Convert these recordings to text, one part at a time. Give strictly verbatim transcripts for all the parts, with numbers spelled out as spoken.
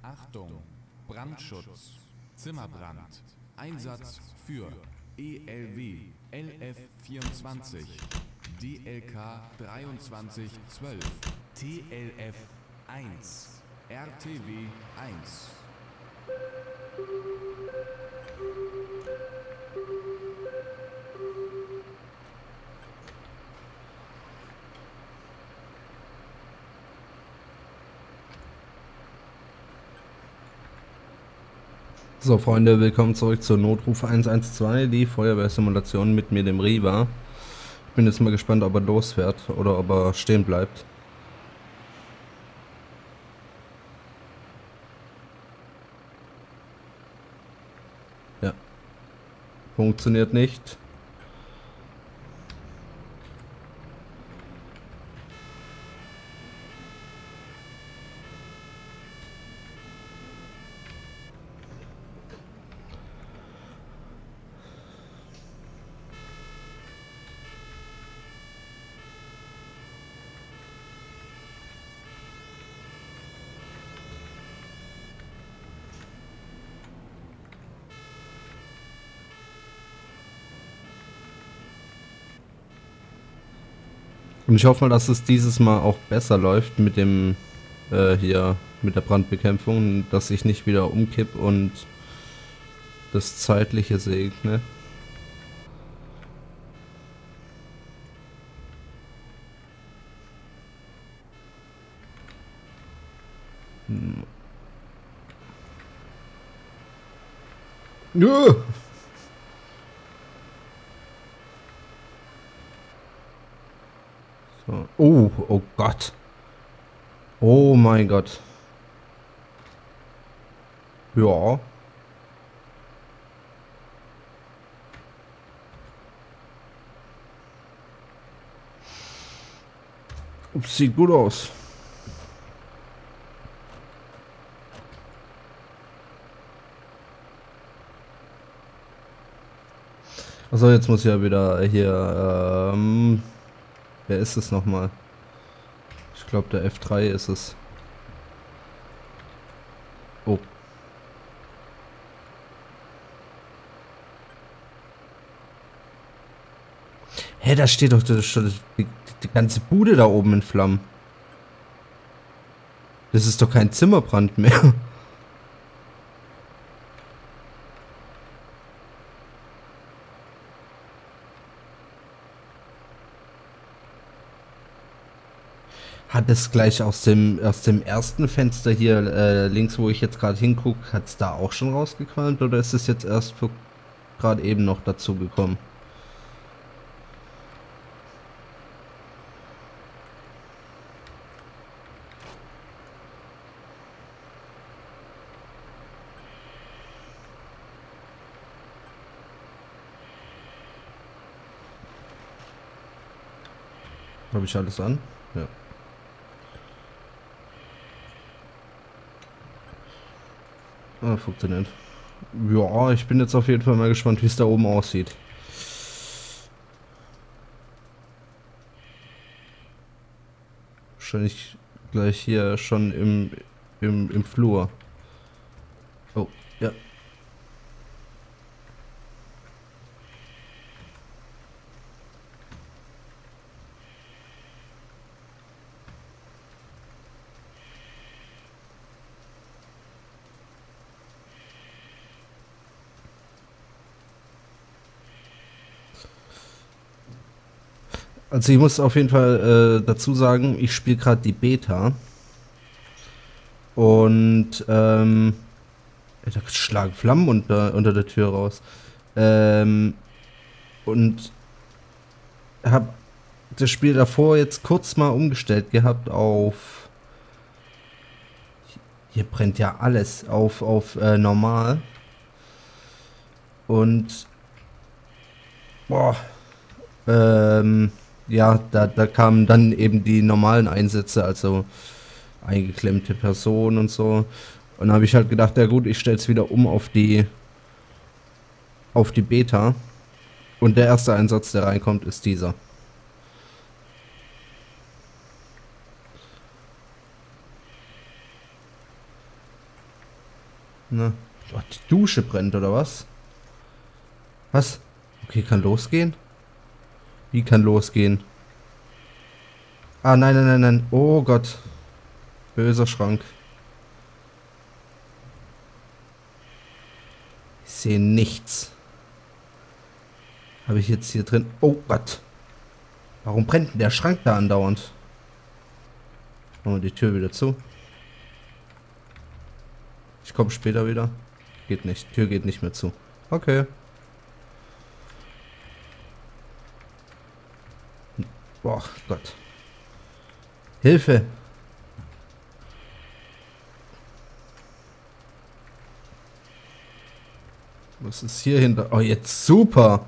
Achtung, Brandschutz, Zimmerbrand, Einsatz für E L W L F vierundzwanzig, D L K dreiundzwanzig zwölf, T L F eins, R T W eins. So Freunde, willkommen zurück zur Notruf eins eins zwei, die Feuerwehrsimulation mit mir, dem Riva. Ich bin jetzt mal gespannt, ob er losfährt oder ob er stehen bleibt. Ja, funktioniert nicht. Und ich hoffe mal, dass es dieses Mal auch besser läuft mit dem, äh, hier, mit der Brandbekämpfung, dass ich nicht wieder umkipp und das Zeitliche segne. Hm. Ja. So. Oh, oh Gott. Oh mein Gott. Ja. Ups, sieht gut aus. Also jetzt muss ich ja wieder hier, ähm, wer ist es nochmal? Ich glaube der F drei ist es. Oh. Hä, da steht doch schon die, die ganze Bude da oben in Flammen. Das ist doch kein Zimmerbrand mehr. Hat es gleich aus dem aus dem ersten Fenster hier äh, links, wo ich jetzt gerade hingucke, hat es da auch schon rausgequalmt oder ist es jetzt erst gerade eben noch dazu gekommen? Habe ich alles an? Ja. Ah, funktioniert. Ja, ich bin jetzt auf jeden Fall mal gespannt, wie es da oben aussieht. Wahrscheinlich gleich hier schon im, im, im Flur. Oh, ja. Also ich muss auf jeden Fall äh, dazu sagen, ich spiele gerade die Beta. Und ähm, da schlagen Flammen unter, unter der Tür raus. Ähm, und habe das Spiel davor jetzt kurz mal umgestellt gehabt auf... Hier brennt ja alles auf, auf äh, normal. Und... Boah. Ähm, ja, da, da kamen dann eben die normalen Einsätze, also eingeklemmte Personen und so. Und dann habe ich halt gedacht, ja gut, ich stelle es wieder um auf die auf die Beta. Und der erste Einsatz, der reinkommt, ist dieser. Na. Oh, die Dusche brennt, oder was? Was? Okay, kann losgehen? Wie kann losgehen? Ah, nein, nein, nein, nein. Oh Gott. Böser Schrank. Ich sehe nichts. Habe ich jetzt hier drin... Oh Gott. Warum brennt denn der Schrank da andauernd? Machen wir die Tür wieder zu. Ich komme später wieder. Geht nicht. Tür geht nicht mehr zu. Okay. Boah, Gott. Hilfe! Was ist hier hinter? Oh, jetzt super!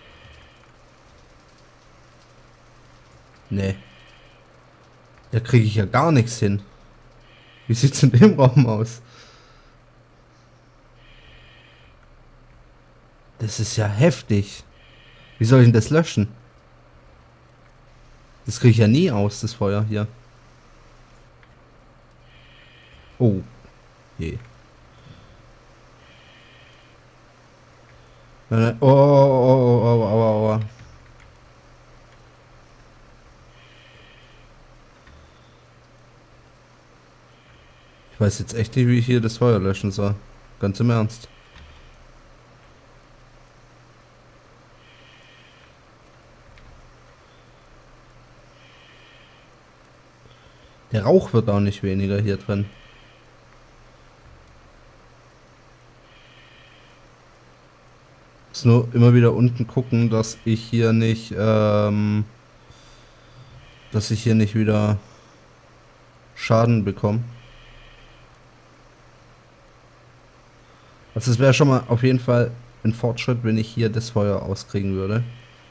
Nee. Da kriege ich ja gar nichts hin. Wie sieht's in dem Raum aus? Das ist ja heftig. Wie soll ich denn das löschen? Das kriege ich ja nie aus, das Feuer hier. Oh. Je. Nein, nein. Oh, oh, oh, oh, oh, oh, oh. Ich weiß jetzt echt nicht, wie ich hier das Feuer löschen soll. Ganz im Ernst. Der Rauch wird auch nicht weniger hier drin. Muss nur immer wieder unten gucken, dass ich hier nicht, ähm, dass ich hier nicht wieder Schaden bekomme. Also es wäre schon mal auf jeden Fall ein Fortschritt, wenn ich hier das Feuer auskriegen würde.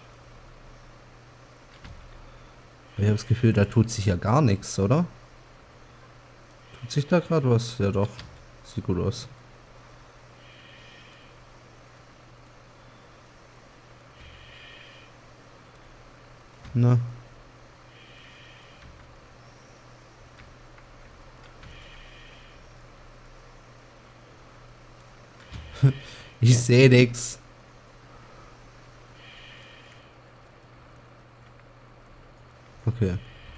Ich habe das Gefühl, da tut sich ja gar nichts, oder? Tut sich da gerade was? Ja doch. Sieht gut aus. Na. Ich sehe nix. Okay.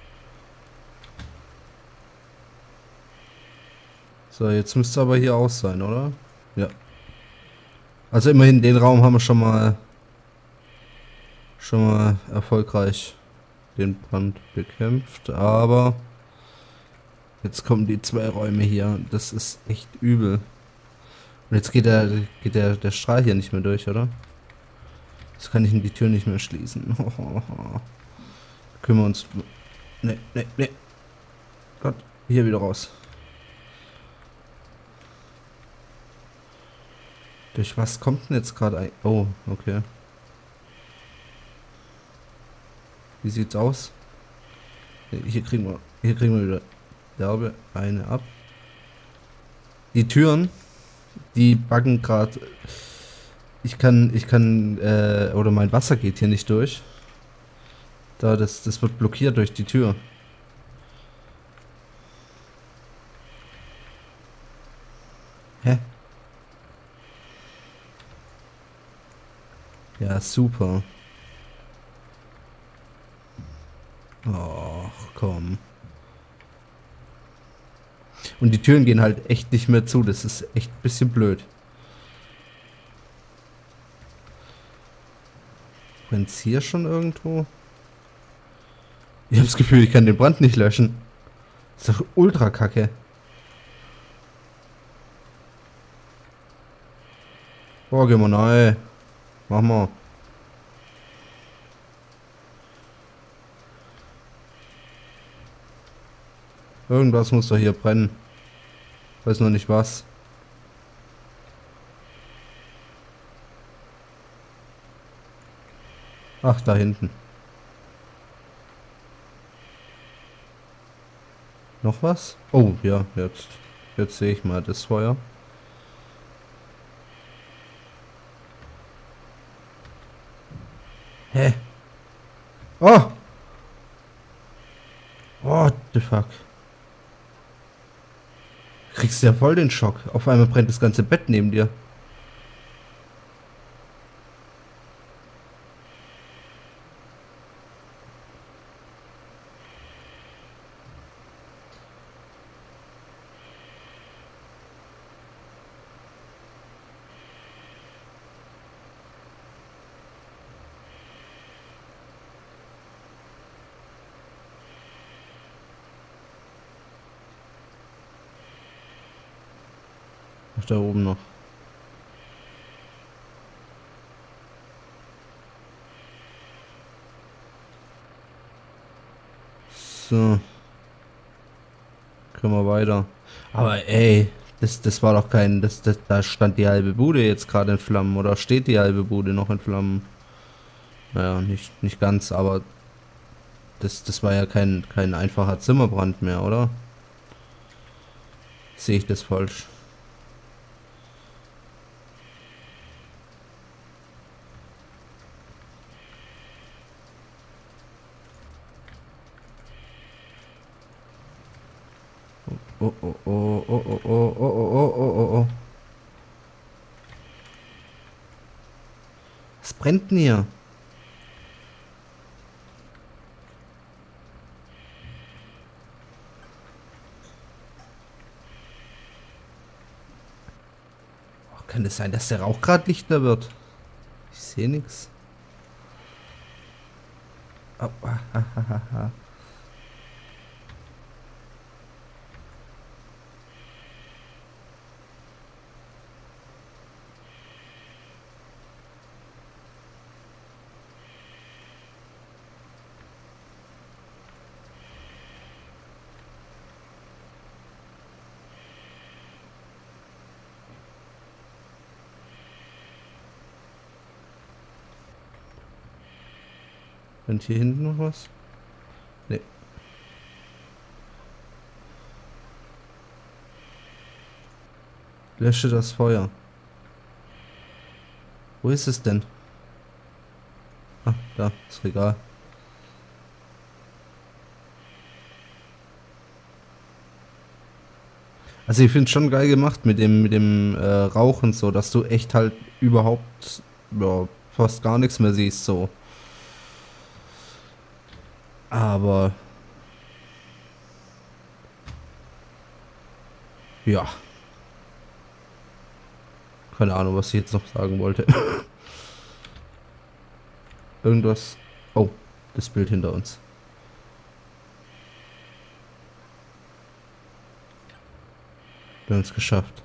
So, jetzt müsste aber hier aus sein, oder? Ja. Also immerhin den Raum haben wir schon mal schon mal erfolgreich den Brand bekämpft, aber jetzt kommen die zwei Räume hier. Das ist echt übel. Und jetzt geht der geht der der Strahl hier nicht mehr durch, oder? Jetzt kann ich die Tür nicht mehr schließen. Können wir uns... Ne, ne, ne. Gott, hier wieder raus. Durch was kommt denn jetzt gerade ein... Oh, okay. Wie sieht's aus? Hier kriegen wir... Hier kriegen wir wieder derbe eine ab. Die Türen, die buggen gerade. Ich kann... Ich kann... Äh, oder mein Wasser geht hier nicht durch. Da, das, das wird blockiert durch die Tür. Hä? Ja, super. Oh, komm. Und die Türen gehen halt echt nicht mehr zu. Das ist echt ein bisschen blöd. Brennt's hier schon irgendwo? Ich habe das Gefühl, ich kann den Brand nicht löschen. Das ist doch ultra kacke. Boah, gehen wir neu. Machen wir. Irgendwas muss doch hier brennen. Weiß noch nicht was. Ach, da hinten. Noch was? Oh, ja, jetzt. Jetzt sehe ich mal das Feuer. Hä? Oh! What the fuck? Kriegst du ja voll den Schock. Auf einmal brennt das ganze Bett neben dir. Ach, da oben noch. So. Können wir weiter. Aber ey, das, das war doch kein... Das, das, da stand die halbe Bude jetzt gerade in Flammen. Oder steht die halbe Bude noch in Flammen? Naja, nicht, nicht ganz, aber... Das, das war ja kein, kein einfacher Zimmerbrand mehr, oder? Sehe ich das falsch? Oh, oh, oh, oh, oh, oh, oh, oh, oh, oh, oh. Was brennt denn hier? Oh, kann es sein, dass der Rauch gerade lichter wird? Ich sehe nichts. Oh, ah, ah, ah, ah. Und hier hinten noch was? Nee. Lösche das Feuer. Wo ist es denn? Ah, da, das Regal. Also ich finde es schon geil gemacht mit dem mit dem äh, Rauchen so, dass du echt halt überhaupt ja, fast gar nichts mehr siehst so. Aber ja. Keine Ahnung, was ich jetzt noch sagen wollte. Irgendwas. Oh, das Bild hinter uns. Wir haben es geschafft.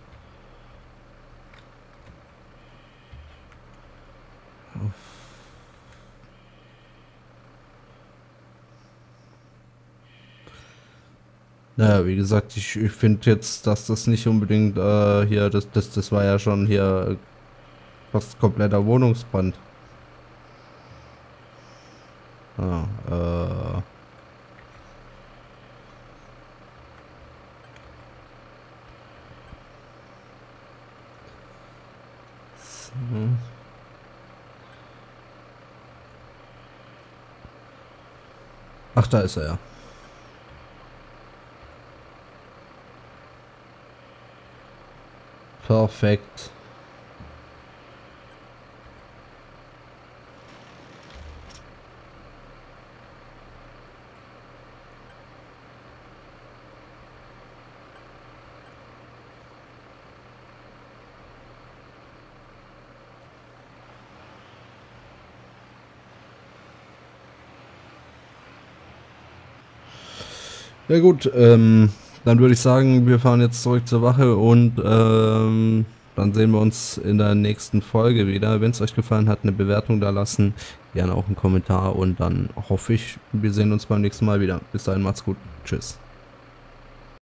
Naja, wie gesagt, ich, ich finde jetzt, dass das nicht unbedingt äh, hier, das, das, das war ja schon hier fast kompletter Wohnungsbrand. Ah, äh. So. Ach, da ist er ja. Perfekt. Ja gut, ähm, dann würde ich sagen, wir fahren jetzt zurück zur Wache und ähm, dann sehen wir uns in der nächsten Folge wieder. Wenn es euch gefallen hat, eine Bewertung da lassen, gerne auch einen Kommentar und dann hoffe ich, wir sehen uns beim nächsten Mal wieder. Bis dahin, macht's gut. Tschüss.